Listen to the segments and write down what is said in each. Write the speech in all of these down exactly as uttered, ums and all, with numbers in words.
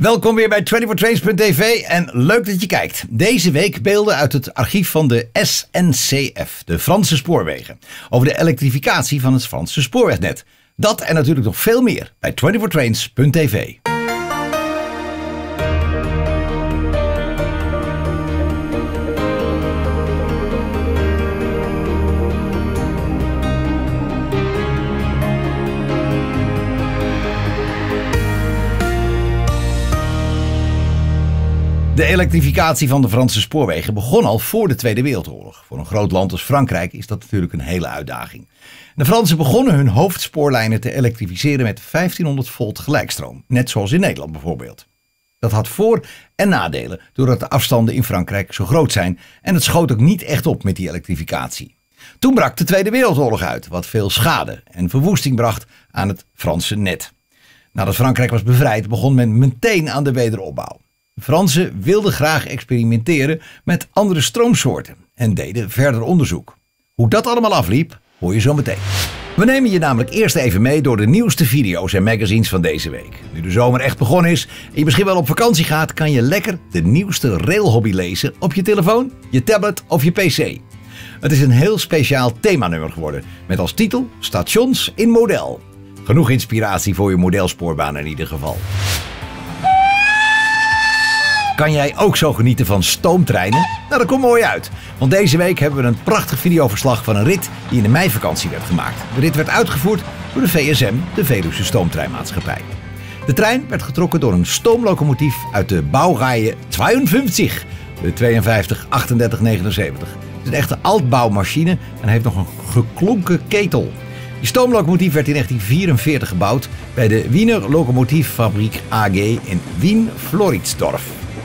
Welkom weer bij twenty-four trains punt t v en leuk dat je kijkt. Deze week beelden uit het archief van de S N C F, de Franse spoorwegen, over de elektrificatie van het Franse spoorwegnet. Dat en natuurlijk nog veel meer bij twenty-four trains punt t v. De elektrificatie van de Franse spoorwegen begon al voor de Tweede Wereldoorlog. Voor een groot land als Frankrijk is dat natuurlijk een hele uitdaging. De Fransen begonnen hun hoofdspoorlijnen te elektrificeren met vijftienhonderd volt gelijkstroom. Net zoals in Nederland bijvoorbeeld. Dat had voor- en nadelen doordat de afstanden in Frankrijk zo groot zijn. En het schoot ook niet echt op met die elektrificatie. Toen brak de Tweede Wereldoorlog uit, wat veel schade en verwoesting bracht aan het Franse net. Nadat Frankrijk was bevrijd begon men meteen aan de wederopbouw. De Fransen wilden graag experimenteren met andere stroomsoorten en deden verder onderzoek. Hoe dat allemaal afliep, hoor je zo meteen. We nemen je namelijk eerst even mee door de nieuwste video's en magazines van deze week. Nu de zomer echt begonnen is en je misschien wel op vakantie gaat, kan je lekker de nieuwste railhobby lezen op je telefoon, je tablet of je pc. Het is een heel speciaal themanummer geworden met als titel Stations in model. Genoeg inspiratie voor je modelspoorbaan in ieder geval. Kan jij ook zo genieten van stoomtreinen? Nou, dat komt mooi uit. Want deze week hebben we een prachtig videoverslag van een rit die in de meivakantie werd gemaakt. De rit werd uitgevoerd door de V S M, de Veluwse Stoomtreinmaatschappij. De trein werd getrokken door een stoomlocomotief uit de bouwreihe tweeënvijftig, de tweeënvijftig achtendertig negenenzeventig. Het is een echte altbouwmachine en heeft nog een geklonken ketel. Die stoomlocomotief werd in negentien vierenveertig gebouwd bij de Wiener Lokomotivfabrik A G in Wien-Floridsdorf.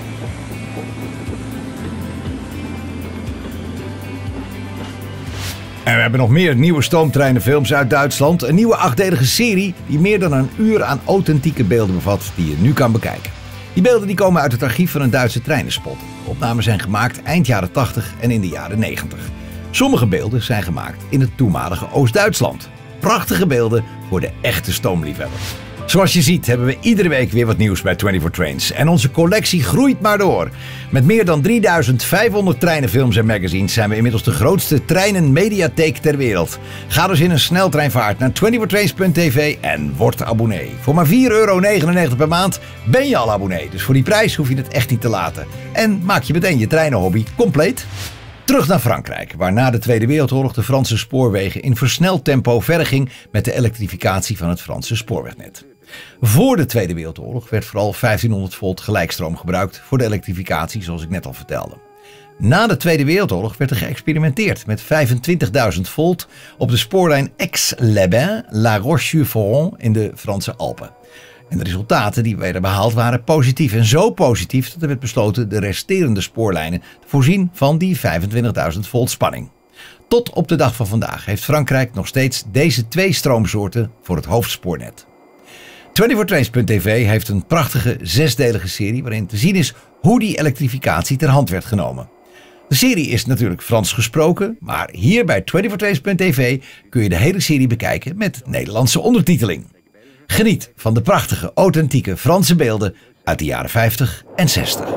En we hebben nog meer nieuwe stoomtreinenfilms uit Duitsland. Een nieuwe achtdelige serie die meer dan een uur aan authentieke beelden bevat die je nu kan bekijken. Die beelden die komen uit het archief van een Duitse treinenspot. De opnamen zijn gemaakt eind jaren tachtig en in de jaren negentig. Sommige beelden zijn gemaakt in het toenmalige Oost-Duitsland. Prachtige beelden voor de echte stoomliefhebber. Zoals je ziet hebben we iedere week weer wat nieuws bij twenty-four trains. En onze collectie groeit maar door. Met meer dan drieduizend vijfhonderd treinenfilms en magazines zijn we inmiddels de grootste treinenmediatheek ter wereld. Ga dus in een sneltreinvaart naar twenty-four trains punt t v en word abonnee. Voor maar vier euro negenennegentig per maand ben je al abonnee. Dus voor die prijs hoef je het echt niet te laten. En maak je meteen je treinenhobby compleet. Terug naar Frankrijk, waar na de Tweede Wereldoorlog de Franse spoorwegen in versneld tempo verder ging met de elektrificatie van het Franse spoorwegnet. Voor de Tweede Wereldoorlog werd vooral vijftienhonderd volt gelijkstroom gebruikt voor de elektrificatie, zoals ik net al vertelde. Na de Tweede Wereldoorlog werd er geëxperimenteerd met vijfentwintigduizend volt op de spoorlijn Aix-les-Bains-La Roche-sur-Foron in de Franse Alpen. En de resultaten die werden behaald waren positief. En zo positief dat er werd besloten de resterende spoorlijnen te voorzien van die vijfentwintigduizend volt spanning. Tot op de dag van vandaag heeft Frankrijk nog steeds deze twee stroomsoorten voor het hoofdspoornet. twenty-four trains punt t v heeft een prachtige zesdelige serie waarin te zien is hoe die elektrificatie ter hand werd genomen. De serie is natuurlijk Frans gesproken, maar hier bij twenty-four trains punt t v kun je de hele serie bekijken met Nederlandse ondertiteling. Geniet van de prachtige, authentieke Franse beelden uit de jaren vijftig en zestig.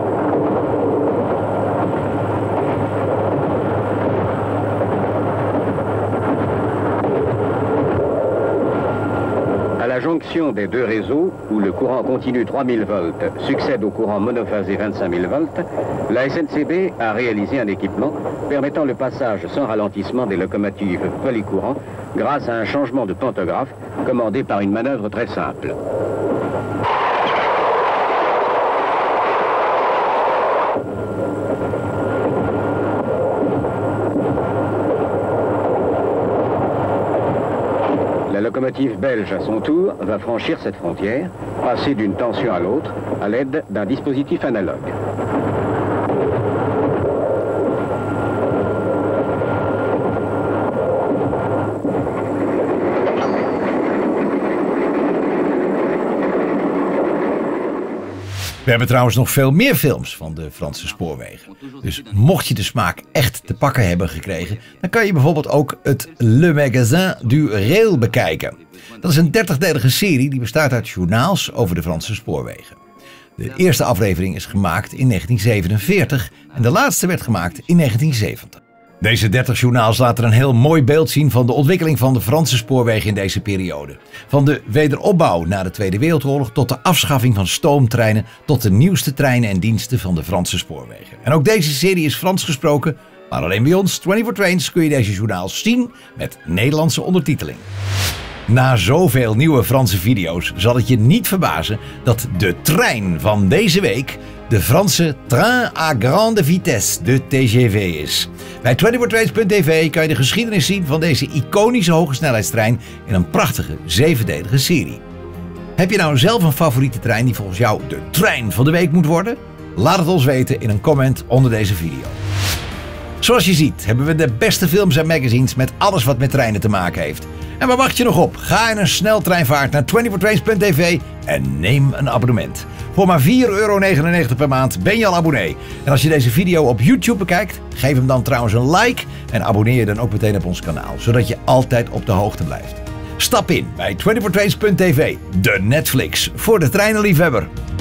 À la jonction des deux réseaux, où le courant continu trois mille volts succède au courant monophasé vingt-cinq mille volts, la S N C B a réalisé un équipement permettant le passage sans ralentissement des locomotives polycourant grâce à un changement de pantographe commandé par une manœuvre très simple. La locomotive belge, à son tour, va franchir cette frontière, passer d'une tension à l'autre, à l'aide d'un dispositif analogue. We hebben trouwens nog veel meer films van de Franse spoorwegen. Dus mocht je de smaak echt te pakken hebben gekregen, dan kan je bijvoorbeeld ook het Le Magasin du Rail bekijken. Dat is een dertigdelige serie die bestaat uit journaals over de Franse spoorwegen. De eerste aflevering is gemaakt in negentien zevenenveertig en de laatste werd gemaakt in negentien zeventig. Deze dertig journaals laten een heel mooi beeld zien van de ontwikkeling van de Franse spoorwegen in deze periode. Van de wederopbouw na de Tweede Wereldoorlog tot de afschaffing van stoomtreinen tot de nieuwste treinen en diensten van de Franse spoorwegen. En ook deze serie is Frans gesproken, maar alleen bij ons, vierentwintig Trains, kun je deze journaals zien met Nederlandse ondertiteling. Na zoveel nieuwe Franse video's zal het je niet verbazen dat de trein van deze week de Franse Train à grande vitesse, de T G V, is. Bij vierentwintig trains punt t v kan je de geschiedenis zien van deze iconische hogesnelheidstrein in een prachtige zevendelige serie. Heb je nou zelf een favoriete trein die volgens jou de trein van de week moet worden? Laat het ons weten in een comment onder deze video. Zoals je ziet hebben we de beste films en magazines met alles wat met treinen te maken heeft. En waar wacht je nog op? Ga in een sneltreinvaart naar vierentwintig trains punt t v en neem een abonnement. Voor maar vier euro negenennegentig per maand ben je al abonnee. En als je deze video op YouTube bekijkt, geef hem dan trouwens een like en abonneer je dan ook meteen op ons kanaal, zodat je altijd op de hoogte blijft. Stap in bij vierentwintig trains punt t v, de Netflix voor de treinenliefhebber.